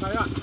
Vai, vai.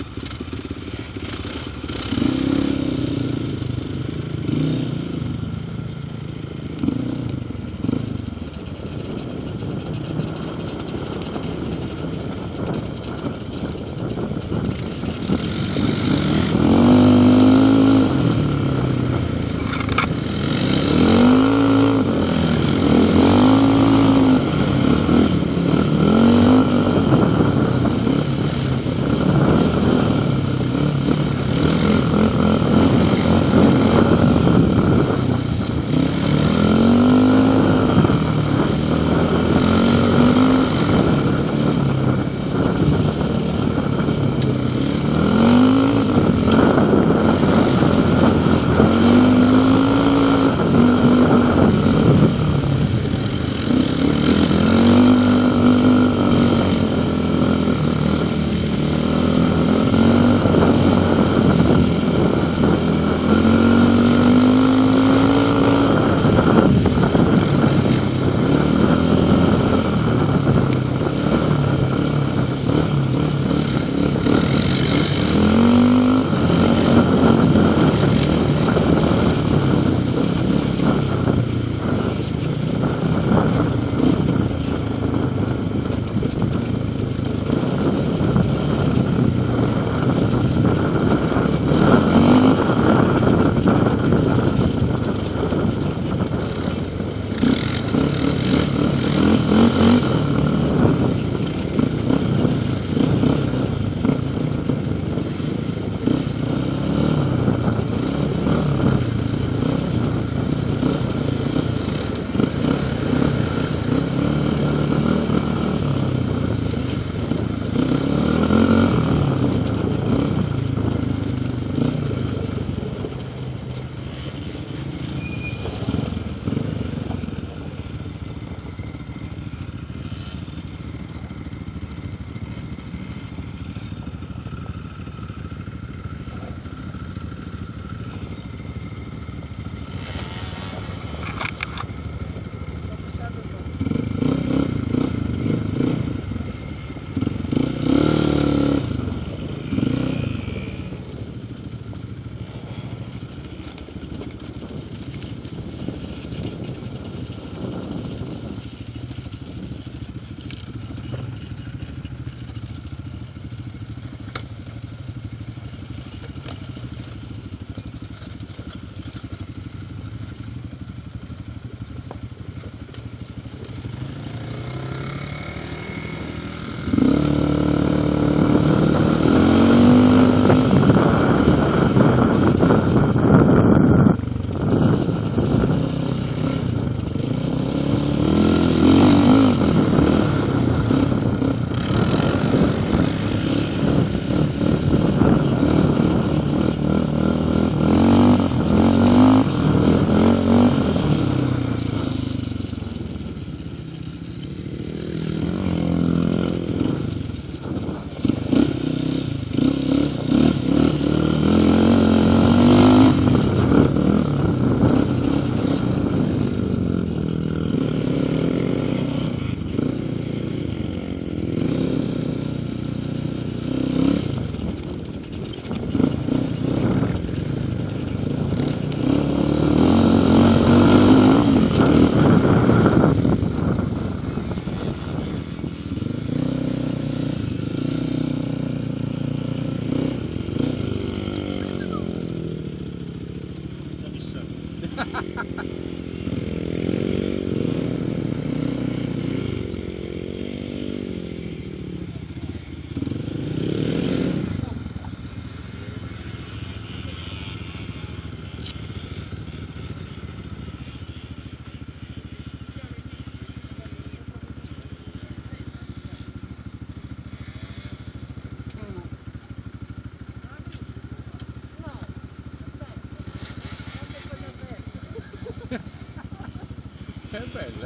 È bella.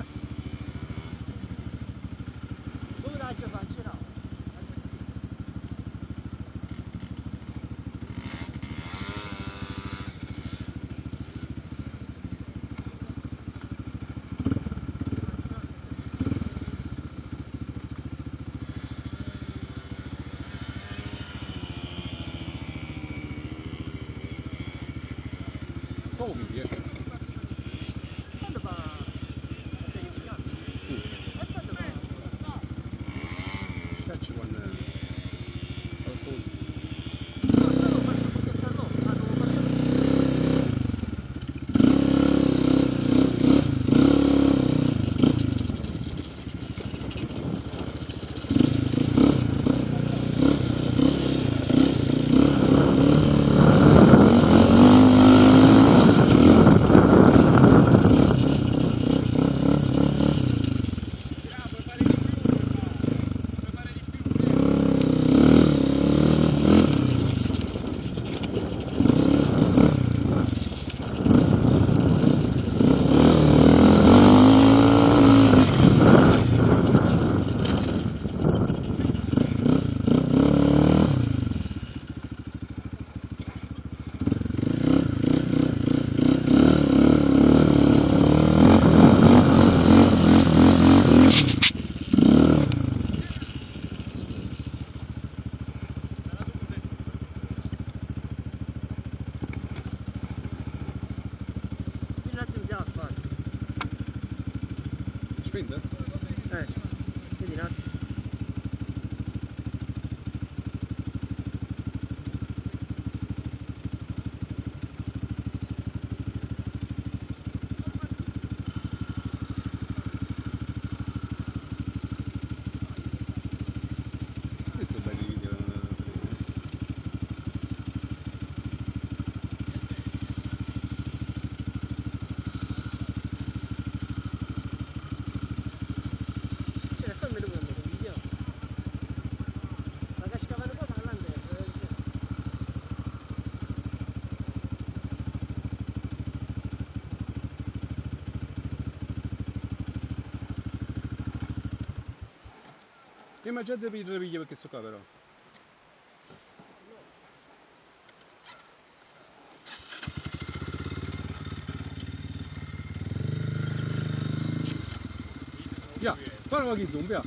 Dove la già faccio? No. Vedi un attimo. Questo è un bel video. Fammi vedere un video. Ma che scavare qua parlando. Io ma già devi ripigliare perché sto qua però. Via, fare un po' di zoom, via.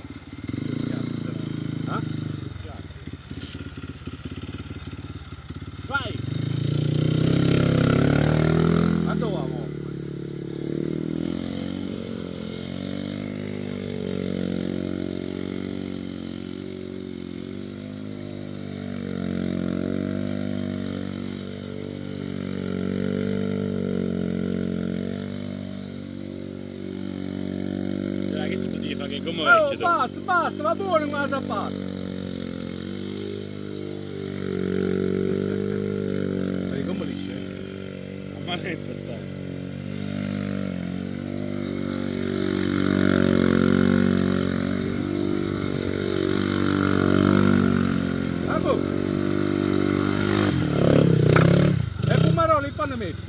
Ah? Vai! A dove vamo? Che si poteva fare come Oh, basta, va buono un'altra parte. Sai come dice? a manetta sta. Bravo! E fumaroli in panne metti.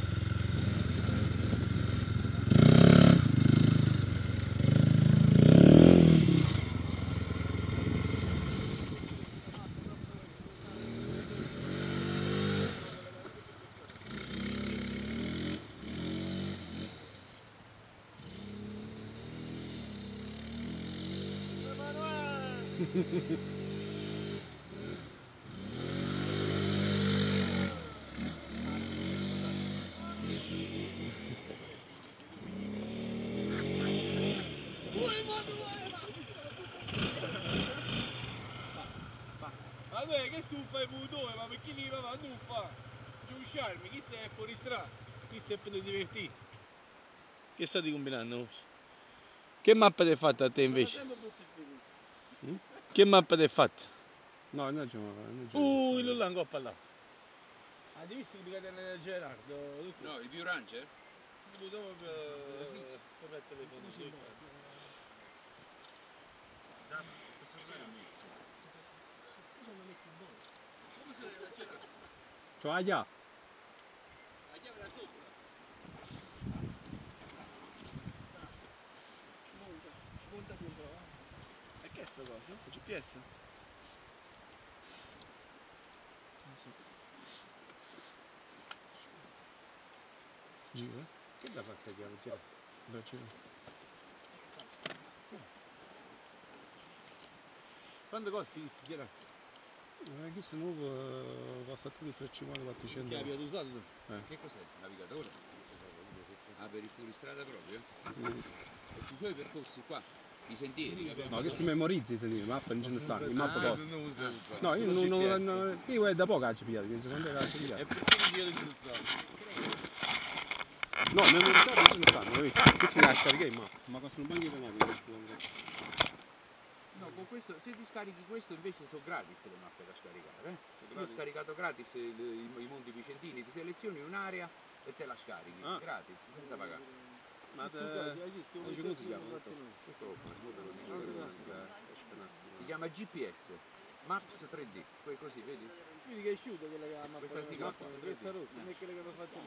Vabbè, che stufa il motore, ma perché lì va non fa? Giù sciarmi, chi stai fuori strada? Chi stai per divertire? Che state combinando? Che mappa ti hai fatta a te invece? Che mappa ti hai fatta? No, non c'è. Il lango a parlare. Ah, devi visto che mi Gerardo? No, il View Ranger? Dopo per telefono. Ciao, Aia. Monta sopra. E che è sta cosa? GPS? Gira? Che da parte chiave? Gira. Dove gira? Quanto costi Gerardo? Questo nuovo costa più di 350 400 Che euro. avete usato? Che cos'è? Navigatore? Ah, per il fuoristrada proprio? Mm. E ci sono i percorsi qua, i sentieri che abbiamo No, che si memorizzi i sentiti, mappa non ce ne stanno, in mappa Ah, costa. non uso. No, io non. Io è da poco che ci pigliato, penso quando era ci E pigliato. perché mi viene utilizzato? No, memorizzati non ce ne stanno, capito? Questi la scarichi in mappa, ma costano un banchino di No, con questo, se ti scarichi questo invece sono gratis le mappe da scaricare. Io ho scaricato gratis i Monti Vicentini, ti selezioni un'area e te la scarichi, gratis, senza pagare. Ma Come si chiama? Questo lo fa, io te lo dico per una- si chiama GPS, Maps 3D, poi così, vedi? Vedi che è asciutta quella che ha la Questa si mappa, chiama questa rossa, non è quella che hanno fatto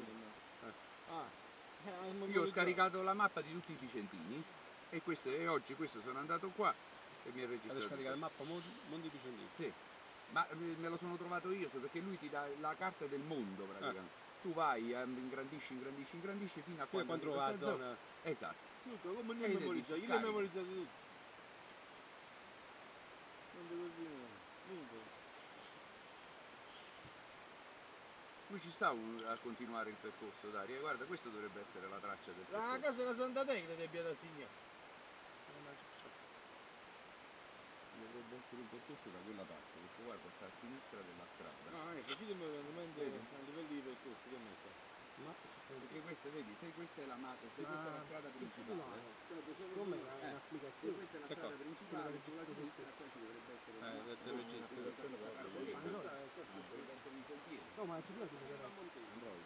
lì. Io ho scaricato la mappa di tutti i Vicentini e oggi sono andato qua e mi ha Vado a registrato. scaricare la mappa Monti Vicentini. Sì, ma me lo sono trovato io perché lui ti dà la carta del mondo praticamente. Tu vai, ingrandisci fino a Poi quando arrivi trova a la questa zona. Tutto, come non E memorizzato? dici, Io l'ho scarica. memorizzato tutto. Quando così, niente. Lui ci sta a continuare il percorso, Daria. Guarda, questo dovrebbe essere la traccia del La percorso. casa della Santa Tecla ti abbia da segnare. il percorso da quella parte, questo guarda sta a sinistra della strada. Ah, ecco, ditemi esattamente Vedi? a livello di percorso, che mette? Perché questa, vedi, se questa è la se questa è la strada principale, Come se l'applicazione? questa è la strada principale, sulla sinistra qua ci dovrebbe essere deve un'indicazione proprio, perché questa è dovrebbe essere un sentiero. No, ma ci puoi dire Android.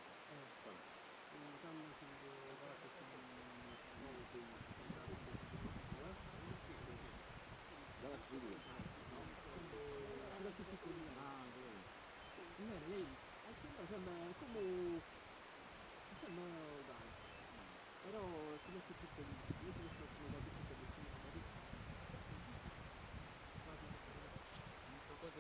lei sembra dai, però come più piccolino, io ti sto da Cosa è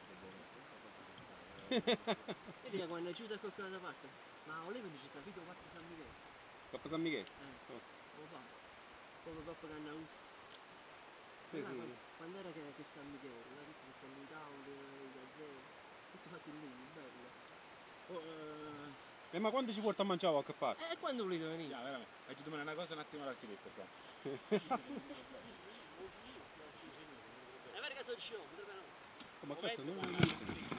buono per vedi quando è chiusa qualcosa da parte, ma volevo dice capito parte San Michele, Coppa San Michele? lo fa, proprio dopo che hanno visto. Sì, Là, sì. quando era che San Michele, là tutti che stanno in tavoli, i gazzeri, tutti fatti lì, bello. Ma quando ci porta a mangiare qualche parte? E quando volete venire? Ya, veramente. Faccio domani una cosa un attimo all'architetto qua. È vero che sono show, potrebbe no. Ma questo non è